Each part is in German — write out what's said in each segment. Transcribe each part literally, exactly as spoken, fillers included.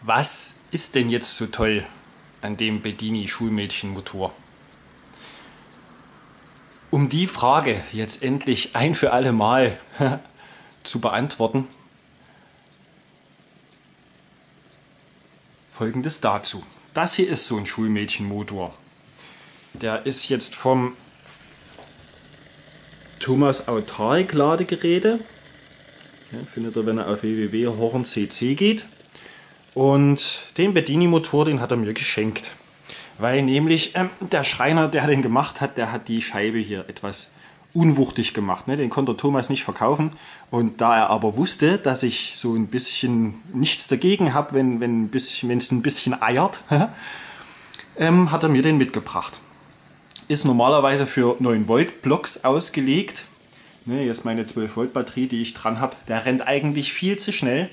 Was ist denn jetzt so toll an dem Bedini Schulmädchenmotor? Um die Frage jetzt endlich ein für alle Mal zu beantworten, Folgendes dazu. Das hier ist so ein Schulmädchenmotor. Der ist jetzt vom Thomas Autark Ladegeräte. Ja, findet ihr, wenn er auf w w w punkt horn punkt c c geht. Und den Bedini-Motor, den hat er mir geschenkt. Weil nämlich ähm, der Schreiner, der den gemacht hat, der hat die Scheibe hier etwas unwuchtig gemacht. Ne? Den konnte Thomas nicht verkaufen. Und da er aber wusste, dass ich so ein bisschen nichts dagegen habe, wenn wenn es ein bisschen eiert, ähm, hat er mir den mitgebracht. Ist normalerweise für neun Volt Blocks ausgelegt. Ne, hier ist meine zwölf Volt Batterie, die ich dran habe. Der rennt eigentlich viel zu schnell.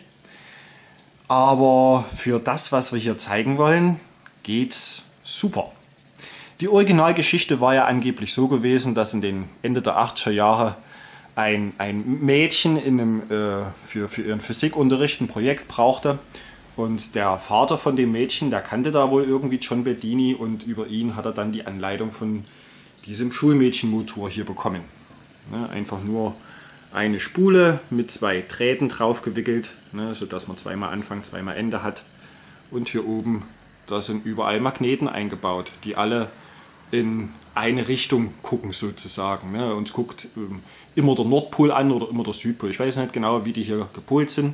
Aber für das, was wir hier zeigen wollen, geht's super. Die Originalgeschichte war ja angeblich so gewesen, dass in den Ende der achtziger Jahre ein, ein Mädchen in einem, äh, für, für ihren Physikunterricht ein Projekt brauchte. Und der Vater von dem Mädchen, der kannte da wohl irgendwie John Bedini und über ihn hat er dann die Anleitung von diesem Schulmädchenmotor hier bekommen. Ne, einfach nur eine Spule mit zwei Drähten drauf gewickelt, ne, sodass man zweimal Anfang, zweimal Ende hat. Und hier oben, da sind überall Magneten eingebaut, die alle in eine Richtung gucken sozusagen. Ne. Uns guckt ähm, immer der Nordpol an oder immer der Südpol. Ich weiß nicht genau, wie die hier gepolt sind.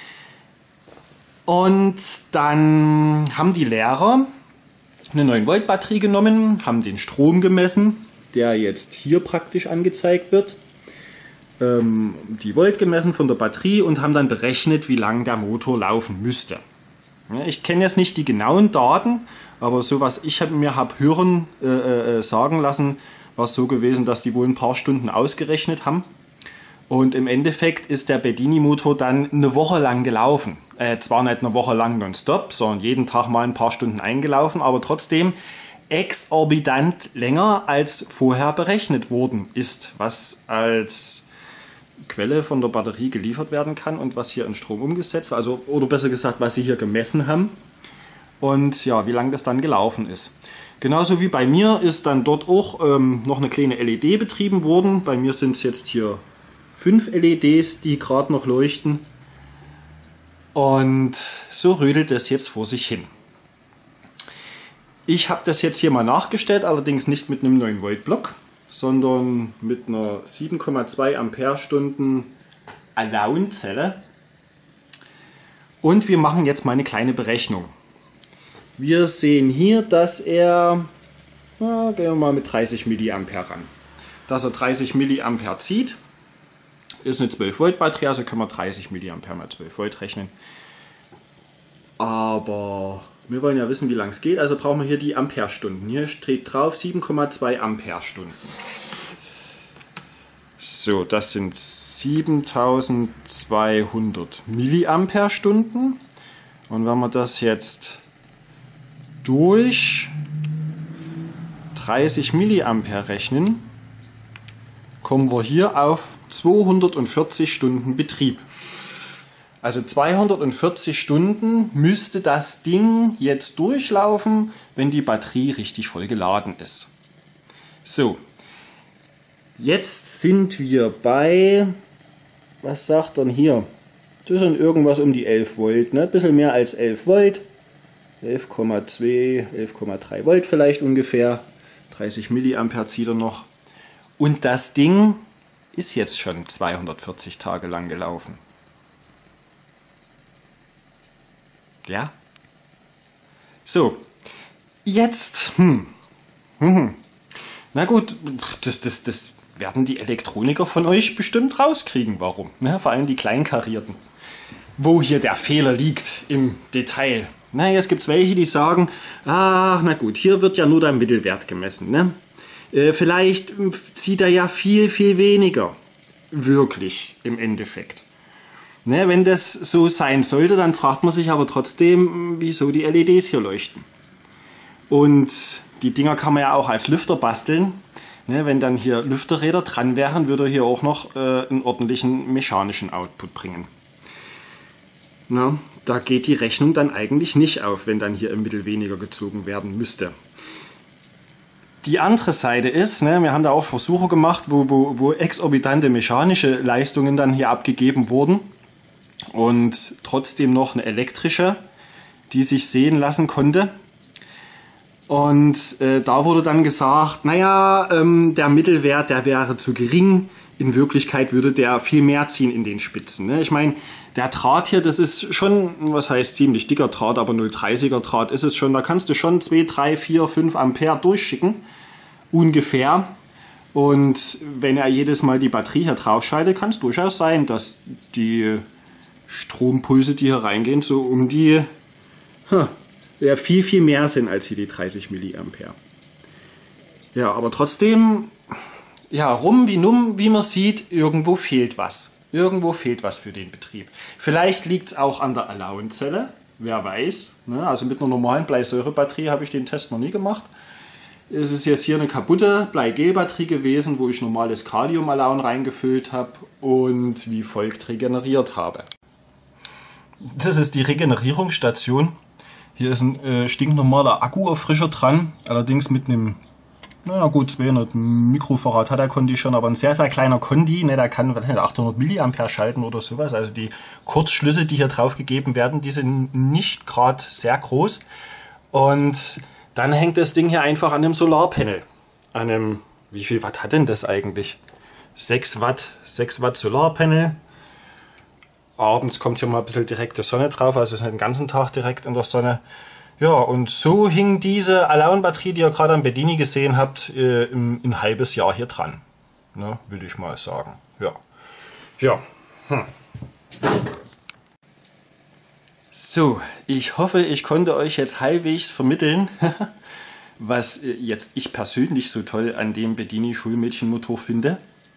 Und dann haben die Lehrer eine neun Volt Batterie genommen, haben den Strom gemessen, der jetzt hier praktisch angezeigt wird. Die Volt gemessen von der Batterie und haben dann berechnet, wie lang der Motor laufen müsste. Ich kenne jetzt nicht die genauen Daten, aber so was ich mir habe hören äh, äh, sagen lassen, war es so gewesen, dass die wohl ein paar Stunden ausgerechnet haben. Und im Endeffekt ist der Bedini-Motor dann eine Woche lang gelaufen. Äh, zwar nicht eine Woche lang nonstop, sondern jeden Tag mal ein paar Stunden eingelaufen, aber trotzdem exorbitant länger als vorher berechnet worden ist, was als Quelle von der Batterie geliefert werden kann und was hier in Strom umgesetzt war, also, oder besser gesagt, was sie hier gemessen haben und ja, wie lange das dann gelaufen ist. Genauso wie bei mir ist dann dort auch ähm, noch eine kleine L E D betrieben worden. Bei mir sind es jetzt hier fünf L E Ds, die gerade noch leuchten und so rödelt es jetzt vor sich hin. Ich habe das jetzt hier mal nachgestellt, allerdings nicht mit einem neun Volt Block, sondern mit einer sieben Komma zwei Ampere-Stunden Alone-Zelle. Und wir machen jetzt mal eine kleine Berechnung. Wir sehen hier, dass er, na, gehen wir mal mit dreißig Milliampere ran. Dass er dreißig Milliampere zieht, ist eine zwölf Volt Batterie, also können wir dreißig Milliampere mal zwölf Volt rechnen. Aber wir wollen ja wissen, wie lang es geht, also brauchen wir hier die Amperestunden. Hier steht drauf sieben Komma zwei Amperestunden. So, das sind siebentausendzweihundert Milliamperestunden. Und wenn wir das jetzt durch dreißig Milliampere rechnen, kommen wir hier auf zweihundertvierzig Stunden Betrieb. Also zweihundertvierzig Stunden müsste das Ding jetzt durchlaufen, wenn die Batterie richtig voll geladen ist. So, jetzt sind wir bei, was sagt er hier? Das sind irgendwas um die elf Volt, ne? Ein bisschen mehr als elf Volt. elf Komma zwei, elf Komma drei Volt vielleicht ungefähr. dreißig Milliampere zieht er noch. Und das Ding ist jetzt schon zweihundertvierzig Tage lang gelaufen. Ja? So, jetzt, hm, hm, na gut, das, das, das werden die Elektroniker von euch bestimmt rauskriegen, warum, ne? Vor allem die Kleinkarierten. Wo hier der Fehler liegt im Detail. Na, jetzt gibt es welche, die sagen, ach, na gut, hier wird ja nur der Mittelwert gemessen, ne? Äh, vielleicht zieht er ja viel, viel weniger, wirklich im Endeffekt. Ne, wenn das so sein sollte, dann fragt man sich aber trotzdem, wieso die L E Ds hier leuchten. Und die Dinger kann man ja auch als Lüfter basteln. Ne, wenn dann hier Lüfterräder dran wären, würde er hier auch noch äh, einen ordentlichen mechanischen Output bringen. Na, da geht die Rechnung dann eigentlich nicht auf, wenn dann hier im Mittel weniger gezogen werden müsste. Die andere Seite ist, ne, wir haben da auch Versuche gemacht, wo, wo, wo exorbitante mechanische Leistungen dann hier abgegeben wurden und trotzdem noch eine elektrische, die sich sehen lassen konnte. Und äh, da wurde dann gesagt, naja, ähm, der Mittelwert, der wäre zu gering. In Wirklichkeit würde der viel mehr ziehen in den Spitzen. Ne? Ich meine, der Draht hier, das ist schon, was heißt ziemlich dicker Draht, aber null Komma dreißiger Draht ist es schon. Da kannst du schon zwei, drei, vier, fünf Ampere durchschicken, ungefähr. Und wenn er jedes Mal die Batterie hier drauf schaltet, kann es durchaus sein, dass die Strompulse, die hier reingehen, so um die... Huh, ja, viel, viel mehr sind als hier die dreißig Milliampere. Ja, aber trotzdem, ja, rum wie numm, wie man sieht, irgendwo fehlt was. Irgendwo fehlt was für den Betrieb. Vielleicht liegt es auch an der Allowance-Zelle, wer weiß. Ne? Also mit einer normalen Bleisäurebatterie habe ich den Test noch nie gemacht. Es ist jetzt hier eine kaputte Bleigel-Batterie gewesen, wo ich normales Kalium-Allown reingefüllt habe und wie folgt regeneriert habe. Das ist die Regenerierungsstation. Hier ist ein äh, stinknormaler Akkuerfrischer dran, allerdings mit einem, naja gut, zweihundert Mikrofarad hat der Kondi schon, aber ein sehr, sehr kleiner Kondi, ne, der kann achthundert Milliampere schalten oder sowas. Also die Kurzschlüsse, die hier drauf gegeben werden, die sind nicht gerade sehr groß. Und dann hängt das Ding hier einfach an einem Solarpanel. An einem, wie viel Watt hat denn das eigentlich? sechs Watt, sechs Watt Solarpanel. Abends kommt hier mal ein bisschen direkte Sonne drauf, also es ist nicht den ganzen Tag direkt in der Sonne. Ja, und so hing diese Allown-Batterie, die ihr gerade am Bedini gesehen habt, äh, im, ein halbes Jahr hier dran. Ne, will ich mal sagen. Ja. Ja. Hm. So, ich hoffe, ich konnte euch jetzt halbwegs vermitteln, was jetzt ich persönlich so toll an dem Bedini Schulmädchenmotor finde.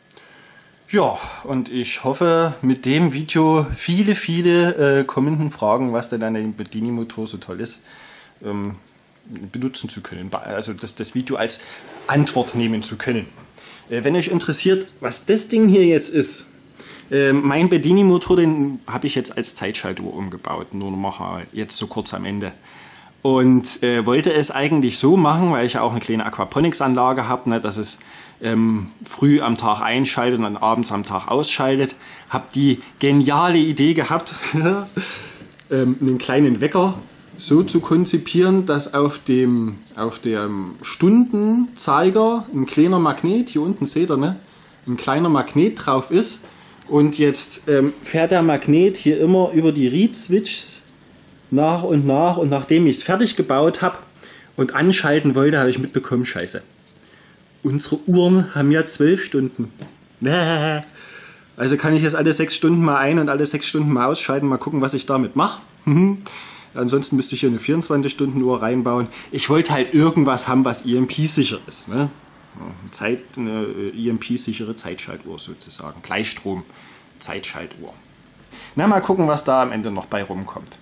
Ja, und ich hoffe, mit dem Video viele, viele äh, kommenden Fragen, was denn an dem Bedini-Motor so toll ist, ähm, benutzen zu können. Also das, das Video als Antwort nehmen zu können. Äh, wenn euch interessiert, was das Ding hier jetzt ist, äh, mein Bedini-Motor, den habe ich jetzt als Zeitschaltuhr umgebaut. Nur noch mal jetzt so kurz am Ende. Und äh, wollte es eigentlich so machen, weil ich ja auch eine kleine Aquaponics-Anlage habe, ne, dass es ähm, früh am Tag einschaltet und dann abends am Tag ausschaltet. Habe die geniale Idee gehabt, ähm, einen kleinen Wecker so zu konzipieren, dass auf dem, auf dem Stundenzeiger ein kleiner Magnet, hier unten seht ihr, ne, ein kleiner Magnet drauf ist. Und jetzt ähm, fährt der Magnet hier immer über die Reed-Switches nach und nach, und nachdem ich es fertig gebaut habe und anschalten wollte, habe ich mitbekommen, scheiße, unsere Uhren haben ja zwölf Stunden. Also kann ich jetzt alle sechs Stunden mal ein und alle sechs Stunden mal ausschalten, mal gucken, was ich damit mache. Ansonsten müsste ich hier eine vierundzwanzig Stunden Uhr reinbauen. Ich wollte halt irgendwas haben, was E M P-sicher ist. Ne? Zeit, eine E M P-sichere Zeitschaltuhr sozusagen. Gleichstrom-Zeitschaltuhr. Na, mal gucken, was da am Ende noch bei rumkommt.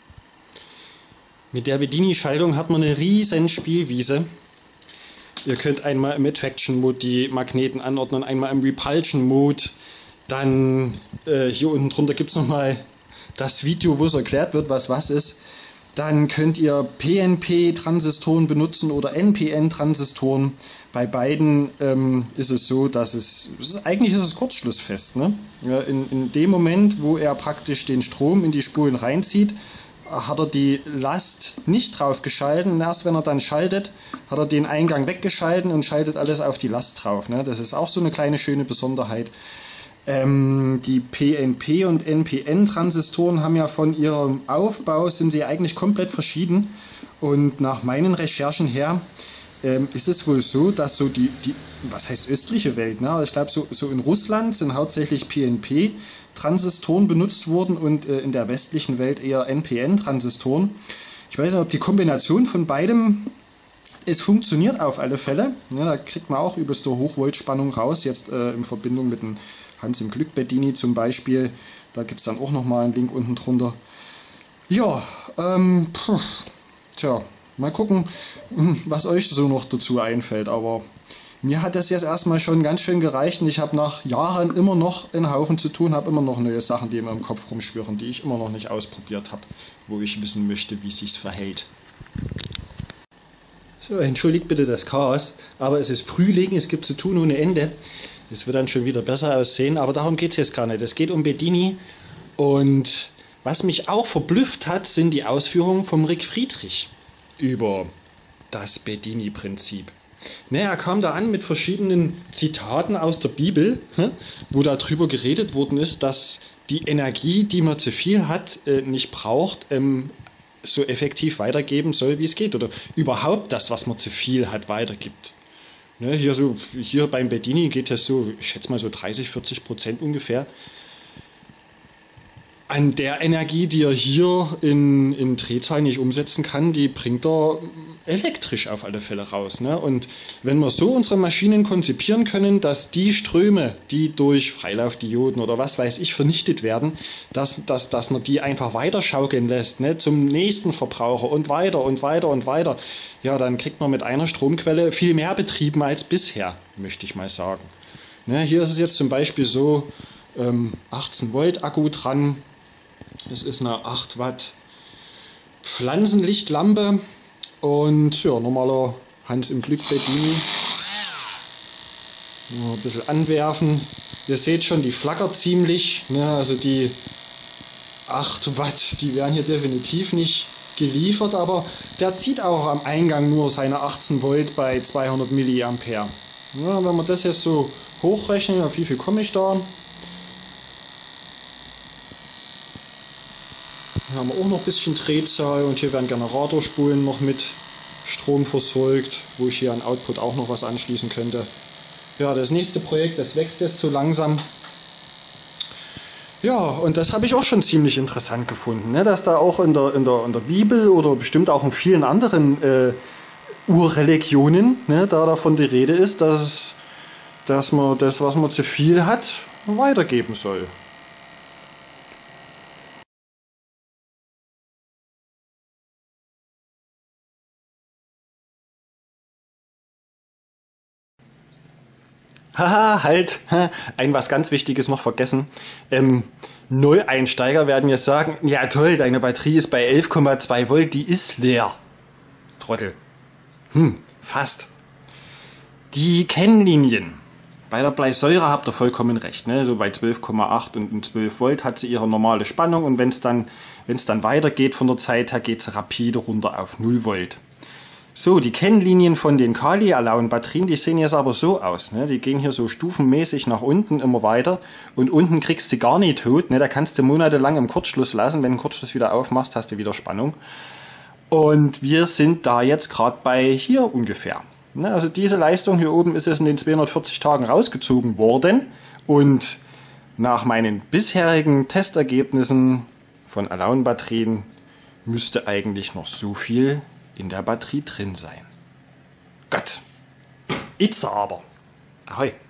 Mit der Bedini-Schaltung hat man eine riesen Spielwiese. Ihr könnt einmal im Attraction-Mode die Magneten anordnen, einmal im Repulsion-Mode. Dann äh, hier unten drunter gibt es nochmal das Video, wo es erklärt wird, was was ist. Dann könnt ihr P N P-Transistoren benutzen oder N P N-Transistoren. Bei beiden ähm, ist es so, dass es, ist, eigentlich ist es kurzschlussfest. Ne? Ja, in, in dem Moment, wo er praktisch den Strom in die Spulen reinzieht, hat er die Last nicht drauf geschalten. Und erst wenn er dann schaltet, hat er den Eingang weggeschalten und schaltet alles auf die Last drauf. Ne? Das ist auch so eine kleine schöne Besonderheit. Ähm, die P N P und N P N-Transistoren haben ja von ihrem Aufbau, sind sie eigentlich komplett verschieden. Und nach meinen Recherchen her ähm, ist es wohl so, dass so die, die was heißt östliche Welt, ne? Ich glaube, so, so in Russland sind hauptsächlich P N P-Transistoren benutzt worden und äh, in der westlichen Welt eher N P N-Transistoren. Ich weiß nicht, ob die Kombination von beidem, es funktioniert auf alle Fälle. Ja, da kriegt man auch übelste Hochvoltspannung raus, jetzt äh, in Verbindung mit dem Hans im Glück Bedini zum Beispiel. Da gibt es dann auch nochmal einen Link unten drunter. Ja, ähm, pff, tja, mal gucken, was euch so noch dazu einfällt. Aber mir hat das jetzt erstmal schon ganz schön gereicht und ich habe nach Jahren immer noch einen Haufen zu tun, habe immer noch neue Sachen, die mir im Kopf rumschwirren, die ich immer noch nicht ausprobiert habe, wo ich wissen möchte, wie es sich verhält. So, entschuldigt bitte das Chaos, aber es ist Frühling, es gibt zu tun ohne Ende. Es wird dann schon wieder besser aussehen, aber darum geht es jetzt gar nicht. Es geht um Bedini und was mich auch verblüfft hat, sind die Ausführungen vom Rick Friedrich über das Bedini-Prinzip. Ne, er kam da an mit verschiedenen Zitaten aus der Bibel, wo darüber geredet worden ist, dass die Energie, die man zu viel hat, nicht braucht, so effektiv weitergeben soll, wie es geht. Oder überhaupt das, was man zu viel hat, weitergibt. Ne, hier, so, hier beim Bedini geht es so, ich schätze mal so dreißig, vierzig Prozent ungefähr an der Energie, die er hier in, in Drehzahl nicht umsetzen kann, die bringt er elektrisch auf alle Fälle raus. Ne? Und wenn wir so unsere Maschinen konzipieren können, dass die Ströme, die durch Freilaufdioden oder was weiß ich vernichtet werden, dass, dass, dass man die einfach weiterschaukeln lässt, ne? Zum nächsten Verbraucher und weiter und weiter und weiter, ja, dann kriegt man mit einer Stromquelle viel mehr betrieben als bisher, möchte ich mal sagen. Ne? Hier ist es jetzt zum Beispiel so, ähm, achtzehn Volt Akku dran. Das ist eine acht Watt Pflanzenlichtlampe und ja, normaler Hans im Glück Bedini. Ein bisschen anwerfen. Ihr seht schon, die flackert ziemlich. Ne? Also die acht Watt, die werden hier definitiv nicht geliefert, aber der zieht auch am Eingang nur seine achtzehn Volt bei zweihundert Milliampere. Ja, wenn wir das jetzt so hochrechnen, auf wie viel komme ich da? Hier haben wir auch noch ein bisschen Drehzahl und hier werden Generatorspulen noch mit Strom versorgt, wo ich hier an Output auch noch was anschließen könnte. Ja, das nächste Projekt, das wächst jetzt so langsam. Ja, und das habe ich auch schon ziemlich interessant gefunden, ne? Dass da auch in der, in, der, in der Bibel oder bestimmt auch in vielen anderen äh, Urreligionen, ne, da davon die Rede ist, dass, dass man das, was man zu viel hat, weitergeben soll. Haha, halt, ein was ganz Wichtiges noch vergessen. Ähm, Neueinsteiger werden jetzt sagen, ja toll, deine Batterie ist bei elf Komma zwei Volt, die ist leer. Trottel. Hm, fast. Die Kennlinien. Bei der Bleisäure habt ihr vollkommen recht. Ne? So bei zwölf Komma acht und zwölf Volt hat sie ihre normale Spannung und wenn es dann, wenn's dann weitergeht von der Zeit her, geht es rapide runter auf null Volt. So, die Kennlinien von den Kali-Alaun-Batterien, die sehen jetzt aber so aus. Ne? Die gehen hier so stufenmäßig nach unten immer weiter und unten kriegst du gar nicht tot. Ne? Da kannst du monatelang im Kurzschluss lassen. Wenn du den Kurzschluss wieder aufmachst, hast du wieder Spannung. Und wir sind da jetzt gerade bei hier ungefähr. Ne? Also diese Leistung hier oben ist jetzt in den zweihundertvierzig Tagen rausgezogen worden. Und nach meinen bisherigen Testergebnissen von Alaun-Batterien müsste eigentlich noch so viel in der Batterie drin sein. Gott, itze aber. Ahoi.